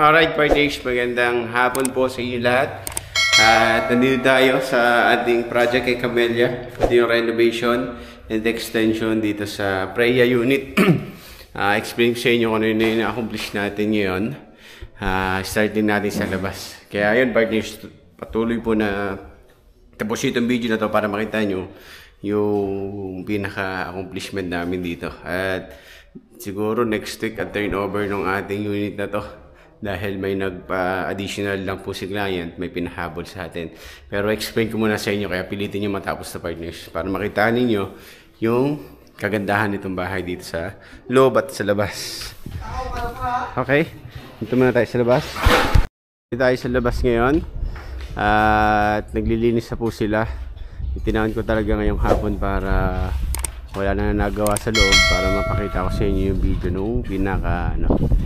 Alright, partners, magandang hapon po sa inyo lahat. At nandito tayo sa ating project kay Camellia. Ito yung renovation and extension dito sa Preya unit. Explain ko sa inyo kung ano yung na-accomplish natin ngayon. Starting natin sa labas. Kaya yun, partners, patuloy po na tapos itong video na to para makita nyo yung pinaka-accomplishment namin dito. At siguro next week at turnover ng ating unit na to. Dahil may nagpa-additional lang po si client, may pinahabol sa atin. Pero explain ko muna sa inyo, kaya pilitin nyo matapos na partners. Para makita ninyo yung kagandahan nitong bahay dito sa loob at sa labas. Okay, dito muna tayo sa labas. Dito tayo sa labas ngayon. At naglilinis na po sila. Itinawin ko talaga ngayong hapon para wala na nagawa sa loob, para mapakita ko sa inyo yung video nung pinaka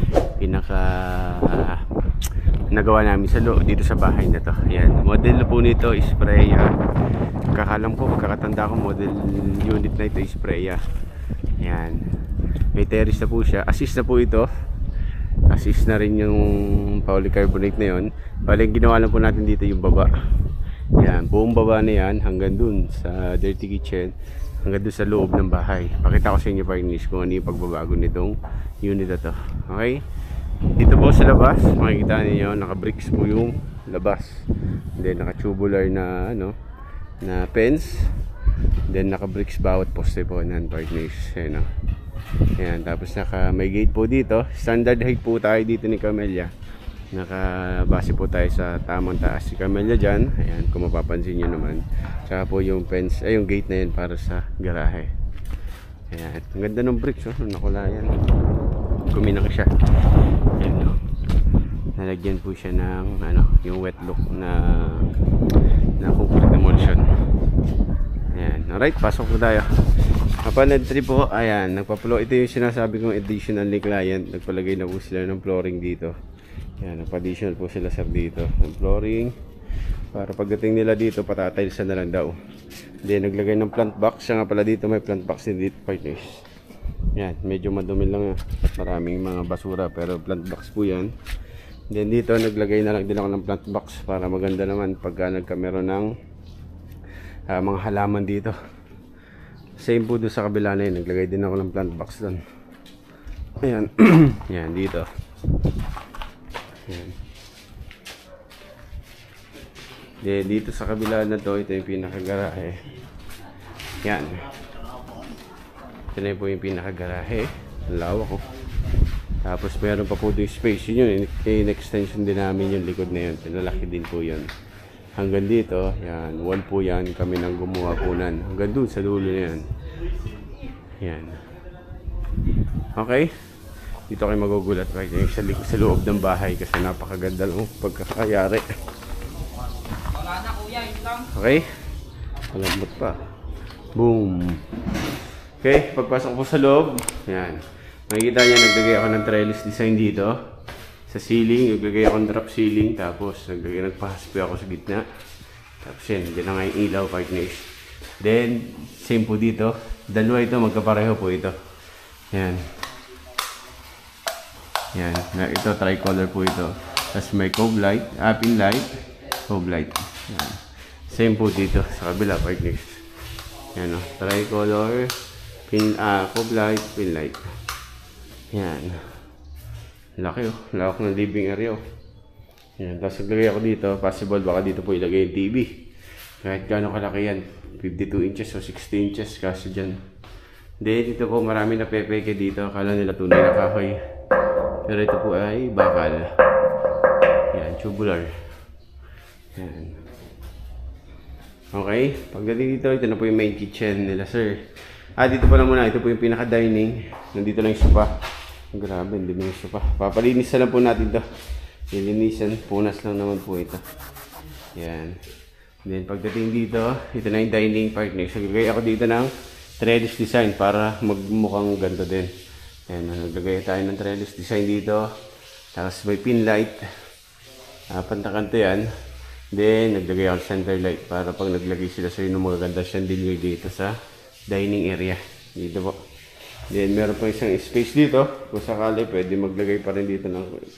nagawa namin sa loob dito sa bahay na to. Ayan, model na po nito is Preya. Kakalam ko, pagkakatanda ko, model unit na ito is Preya. Ayan, may terrace na po siya. Assist na po ito. Assist na rin yung polycarbonate na yun. Bali, ginawa lang po natin dito yung baba. Ayan, buong baba na yan hanggang dun sa dirty kitchen, hanggang dun sa loob ng bahay. Pakita ko sa inyo partners kung ano yung pagbabago nitong unit na to. Okay, dito po sa labas makikita niyo naka-bricks po yung labas, then naka-tubular na na fence, then naka-bricks bawat poste po nan partners. Ayan, ayan, tapos may gate po dito. Standard height po tayo dito ni Camellia. Nakabase po tayo sa tamang taas si Camellia dyan. Ayan, kung mapapansin nyo naman. Tsaka po yung fence, yung gate na yan para sa garahe. Ayan, ang ganda ng bricks, nakulayan. Kuminang siya. Ayan, nalagyan po siya ng yung wet look na concrete emulsion. Ayan, alright, pasok po tayo. Kapag entry po, ayan, nagpa-floor. Ito yung sinasabi kong additional ni client. Nagpalagay na po sila ng flooring dito. Ayan, nagpa-additional po sila sir dito ng flooring. Para pagdating nila dito, patatilesan na lang daw. Then naglagay ng plant box. Siya nga pala dito, may plant box din dito partners. Yan, medyo madumi lang at maraming mga basura, pero plant box po yan. Then dito naglagay na lang din ako ng plant box para maganda naman pagka nagkameron ng mga halaman dito. Same po doon sa kabila na yun, naglagay din ako ng plant box doon. Ayan. Yan, dito. Ayan. Then dito sa kabila na to, ito yung pinakagarahe. Yan. Ito na po yung pinakagarahe. Ang lawak ko. Tapos meron pa po yung space. Yun yung extension din namin yung likod na yun. Pinalaki din po yun. Hanggang dito, yan. Wall po yan. Kami nang gumawa po nan. Hanggang dun sa dulo na yan. Yan. Okay. Dito kayo magugulat right sa loob ng bahay kasi napakaganda lang pagkakayari. Okay. Malambot pa. Boom. Okay, pagpasok ko sa loob, yan. Makikita niya, naglagay ako ng trellis design dito. Sa ceiling, naglagay ako ng drop ceiling. Tapos, nagpahaspi ako sa gitna. Tapos yan, dyan na nga yung ilaw, partners. Then, same po dito. Dalawa ito, magkapareho po ito. Yan. Yan, ito, tricolor po ito. Tapos may cove light, pin light, cove light. Yan. Same po dito, sa kabila, partners. Yan o, tricolor, cove light, pin light. Yan. Laki oh. Lawak ng living area oh. Yan. Tapos naglagay ako dito. Possible baka dito po ilagay yung TV. Kahit gaano kalaki yan. 52 inches o 60 inches. Kaso dyan. Then dito po marami na pepeke dito. Akala nila tunay na kahoy. Pero ito po ay bakal. Yan. Tubular. Yan. Okay. Pagdating dito, ito na po yung main kitchen nila sir. Dito pa na muna. Ito po yung pinaka-dining. Nandito lang yung sofa. Grabe, hindi mo yung sofa. Papalinis na lang po natin ito. Lilinisan. Punas lang naman po ito. Yan. Then pagdating dito, ito na yung dining partner. Naglagay ako dito ng trellis design para magmukhang ganito din. Yan. Naglagay tayo ng trellis design dito. Tapos may pin light. Pantakanto yan. Then naglagay ako ng center light para pag naglagay sila sa inyo magaganda chandelier dito sa dining area. Dito po. Then meron pa isang space dito. Kung sakali pwede maglagay pa rin dito ng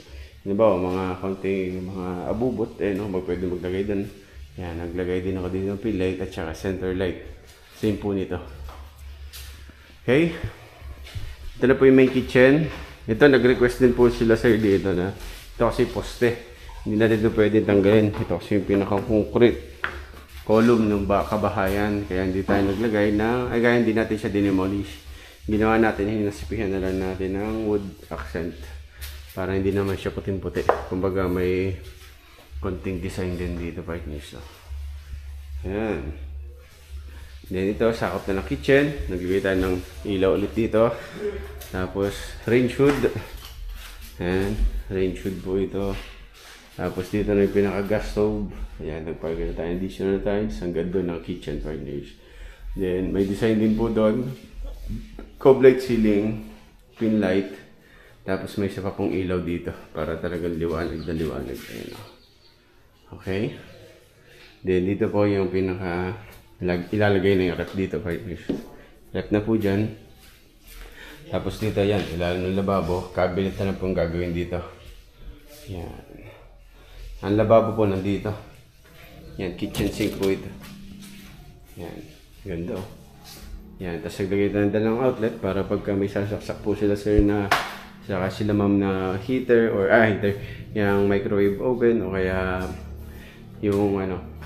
Halimbawa, mga konting mga abubot, no, pwede maglagay doon. Yan, naglagay din ako dito ng pin light at saka center light. Same po nito. Okay. Ito na po yung main kitchen. Ito, nag-request din po sila sir dito na ito kasi poste. Hindi na dito pwede tanggalin. Ito kasi yung pinaka-concrete column ng kabahayan. Kaya hindi tayo naglagay na, kaya hindi natin siya dinemolish. Ginawa natin, hinasipihan na lang natin ng wood accent. Para hindi naman siya puting-puti. Kumbaga may konting design din dito partners. So, ayan. Then ito, sakop na ng kitchen. Naglagay tayo ng ilaw ulit dito. Tapos range hood. Ayan, range hood po ito. Tapos dito na yung pinaka-gas stove. Ayan, nagpagay na tayo additional tiles. Hanggang doon ang kitchen partners. Then may design din po doon. Cove light ceiling, pin light. Tapos may isa pa pong ilaw dito. Para talagang liwanag na liwanag. Ayan. Okay. Then dito po yung pinaka ilalagay na yung rep dito partners. Rep na po dyan. Tapos dito yan, ilalim ng lababo. Cabinet na po ang gagawin dito. Yan. Ang lababo po nandito. Yan, kitchen sink po ito. Yan. Ganda oh. Yan, tapos naglagay tayo ng outlet para pagka may sasaksak po sila sir na saka sila ma'am na heater or heater, yung microwave oven o kaya yung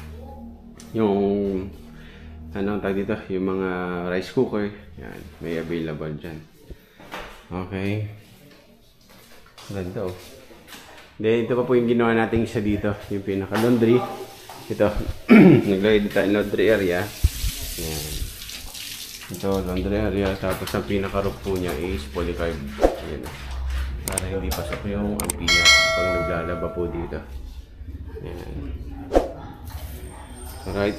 ang tawag dito, yung mga rice cooker. Yan, may available dyan. Okay. Ganda oh. Then ito pa po yung ginawa natin isa dito, yung pinaka laundry. Ito, naglagay dito tayo laundry area. Yan. Ito, laundry area. Tapos ang pinaka-roof po niya is polycarb. Ayan. Para hindi pasok yung ampiya pag naglalaba po dito. Ayan. Alright.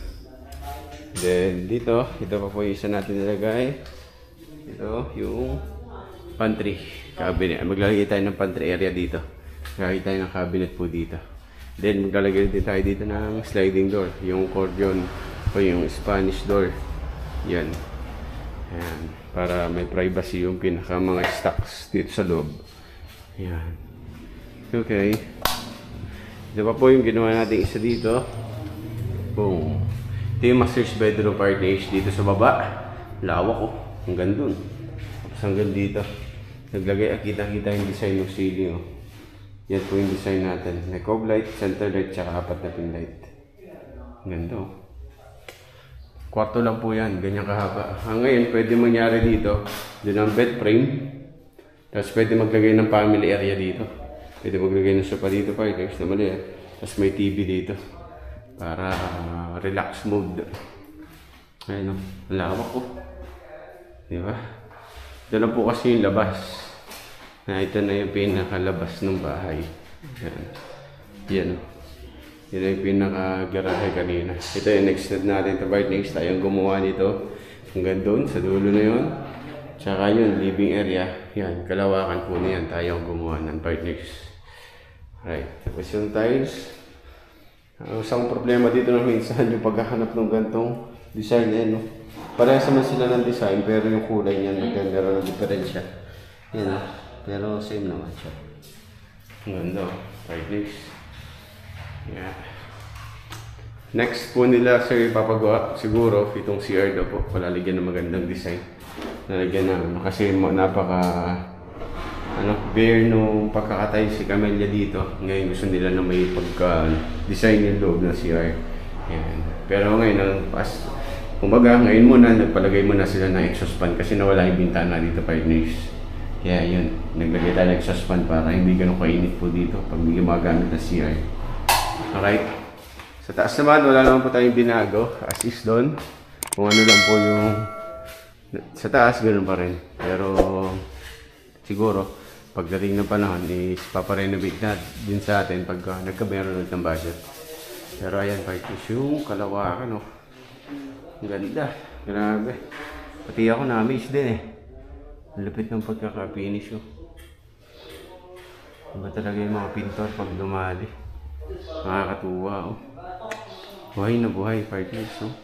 Then dito, ito pa po yung isa natin nilagay. Ito, yung pantry cabinet. Maglalagay tayo ng pantry area dito. Maglalagay tayo ng cabinet po dito. Then maglalagay din tayo dito ng sliding door. Yung accordion o yung Spanish door. Yan. Ayan. Para may privacy yung pinaka mga stocks dito sa loob. Ayan. Okay. Ito pa po yung ginawa natin isa dito. Boom. Ito yung master's bedroom partners dito sa baba. Lawak oh. Hanggang dun. Tapos hanggang dito. Naglagay, kita-kita yung design ng ceiling oh. Yan po yung design natin. May cove light, center light, tsaka 4 na pin light. Ganda oh. Kwarto lang po yan, ganyan kahaba. Ngayon, pwede mangyari dito, doon ang bed frame. Tapos pwede maglagay ng family area dito. Pwede maglagay ng sofa dito, partners na mali. Tapos may TV dito. Para relax mode. Ayun o, lawak ko. Diba? Ito na po kasi yung labas. Ito na yung pinakalabas ng bahay. Yan. Yan o. Ito yung pinaka-garahe kanina. Ito yung next step natin ito partners. Tayong gumawa nito. Hanggang doon, sa dulo na yun. Tsaka yun, living area. Yan, kalawakan po na yan. Tayong gumawa ng partners. Alright, tapos yung tiles. Isang problema dito na minsan yung paghahanap ng gantong design no? Parehas naman sila ng design pero yung kulay niya nagkakaroon ng diferensya. Yan o. Pero same naman siya. Ganda o. Partners. Yeah. Next po nila sir ipapagawa siguro itong CR daw po. Palalagyan ng magandang design. Nalagyan na kasi napaka bare nung pagkakatay si Camellia dito. Ngayon gusto nila na may pagka-design yung loob ng CR. Yan. Pero ngayon, kumbaga ngayon muna, nagpalagay muna sila ng exhaust fan kasi nawala yung bintana dito partners. Kaya yun, naglagay tayo ng exhaust fan para hindi ganun kainit po dito pag hindi gumagamit ng CR. Alright. Sa taas naman, wala naman po tayong binago. As is doon. Kung ano lang po yung sa taas, ganun pa rin. Pero siguro, pagdating ng panahon is paparenovate na din sa atin pagka nagkameron ulit ng budget. Pero ayan, partners, yung kalawakan oh. Ang ganda. Grabe. Pati ako na-amaze din eh. Lupit ng pagkaka-finish oh. Iba talaga yung mga pintor pag dumali. Nakakatuwa oh. Buhay na buhay partners oh.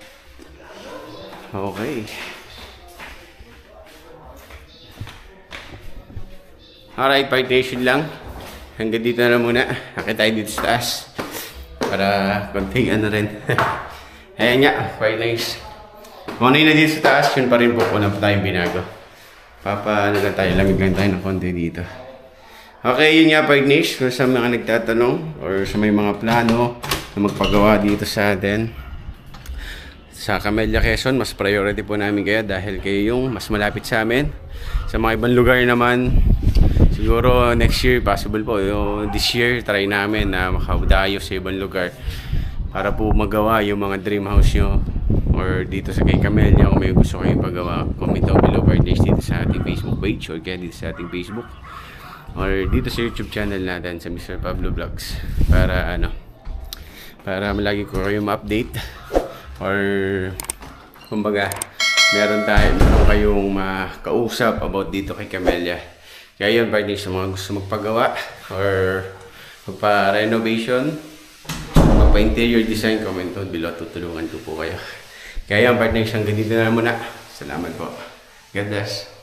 Okay. Alright, partners lang. hanggang dito na lang muna. Akit tayo dito sa taas. Para konting ano rin. Ayan nga, quite nice. Kung ano yun na dito sa taas, yun pa rin po. Wala pa tayong binago. Ano lang tayo, lamig lang tayo ng konti dito. Okay, yun nga, quite nice. Kung sa mga nagtatanong or sa may mga plano na magpagawa dito sa atin. Sa Camellia, Quezon, mas priority po namin kayo dahil kayo yung mas malapit sa amin. Sa mga ibang lugar naman, siguro next year, possible po. This year, try namin na makaudayo sa ibang lugar para po magawa yung mga dream house nyo. Or dito sa kay Camellia, kung may gusto kayong pagawa, comment down below or dito sa ating Facebook page or kaya dito sa ating Facebook. Or dito sa YouTube channel natin sa Mr. Pablo Vlogs. Para malagi ko kayong ma-update. Or kumbaga meron kayong makausap about dito kay Camellia. Kaya yun, partner, sa mga gusto magpagawa or magpa-renovation, magpa-interior design, comment down below, tutulungan ko po kayo. Kaya yun, partner, hanggang dito na muna. Salamat po. God bless.